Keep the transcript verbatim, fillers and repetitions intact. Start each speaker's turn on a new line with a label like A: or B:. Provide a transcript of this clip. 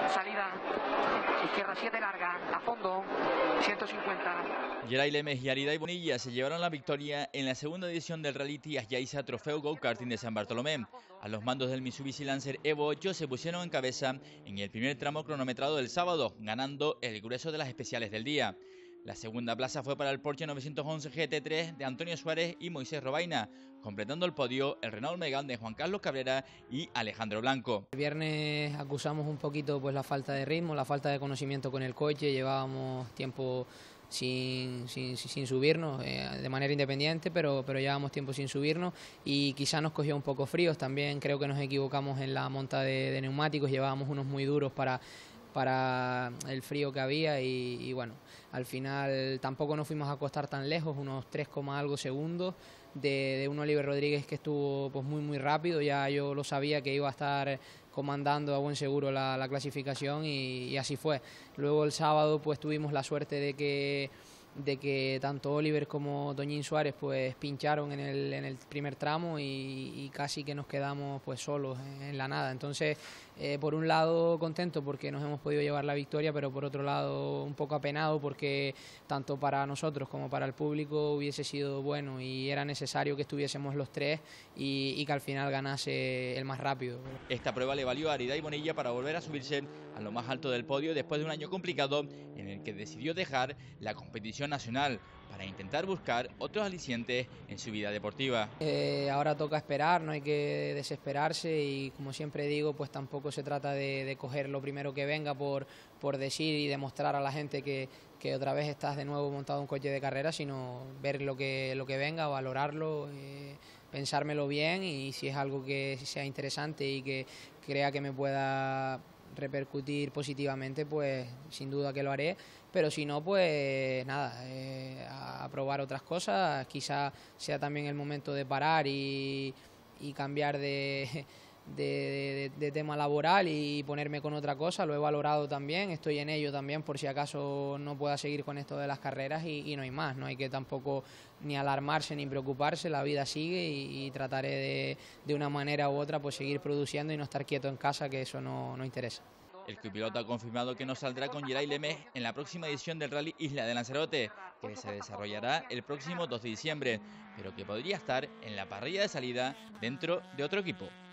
A: salida, izquierda siete larga, a fondo, ciento cincuenta.
B: Geray Lemes y Ariday Bonilla se llevaron la victoria en la segunda edición del Rally Yaiza Trofeo Go-Karting de San Bartolomé. A los mandos del Mitsubishi Lancer Evo ocho se pusieron en cabeza en el primer tramo cronometrado del sábado, ganando el grueso de las especiales del día. La segunda plaza fue para el Porsche novecientos once G T tres de Antonio Suárez y Moisés Robaina, completando el podio el Renault Megane de Juan Carlos Cabrera y Alejandro Blanco.
C: El viernes acusamos un poquito pues la falta de ritmo, la falta de conocimiento con el coche, llevábamos tiempo sin, sin, sin subirnos, eh, de manera independiente, pero, pero llevábamos tiempo sin subirnos y quizá nos cogió un poco fríos. También creo que nos equivocamos en la monta de, de neumáticos, llevábamos unos muy duros para... para el frío que había y, y bueno, al final tampoco nos fuimos a acostar tan lejos, unos tres, algo segundos de, de un Oliver Rodríguez que estuvo pues muy muy rápido. Ya yo lo sabía que iba a estar comandando a buen seguro la, la clasificación y, y así fue. Luego el sábado pues tuvimos la suerte de que de que tanto Oliver como Toñín Suárez pues pincharon en el, en el primer tramo y, y casi que nos quedamos pues solos en la nada. Entonces, eh, por un lado contento porque nos hemos podido llevar la victoria, pero por otro lado un poco apenado porque tanto para nosotros como para el público hubiese sido bueno y era necesario que estuviésemos los tres y, y que al final ganase el más rápido.
B: Esta prueba le valió a Ariday Bonilla para volver a subirse a lo más alto del podio después de un año complicado en el que decidió dejar la competición nacional para intentar buscar otros alicientes en su vida deportiva.
C: Eh, ahora toca esperar, no hay que desesperarse y como siempre digo, pues tampoco se trata de, de coger lo primero que venga por, por decir y demostrar a la gente que, que otra vez estás de nuevo montado en un coche de carrera, sino ver lo que, lo que venga, valorarlo, eh, pensármelo bien y si es algo que sea interesante y que crea que me pueda repercutir positivamente, pues sin duda que lo haré, pero si no, pues nada, eh, a probar otras cosas, quizá sea también el momento de parar y, y cambiar de, de, de, de tema laboral y ponerme con otra cosa. Lo he valorado también, estoy en ello también por si acaso no pueda seguir con esto de las carreras y, y no hay más, no hay que tampoco ni alarmarse ni preocuparse, la vida sigue y, y trataré de, de una manera u otra pues seguir produciendo y no estar quieto en casa, que eso no, no interesa.
B: El copiloto ha confirmado que no saldrá con Geray Lemes en la próxima edición del Rally Isla de Lanzarote, que se desarrollará el próximo dos de diciembre, pero que podría estar en la parrilla de salida dentro de otro equipo.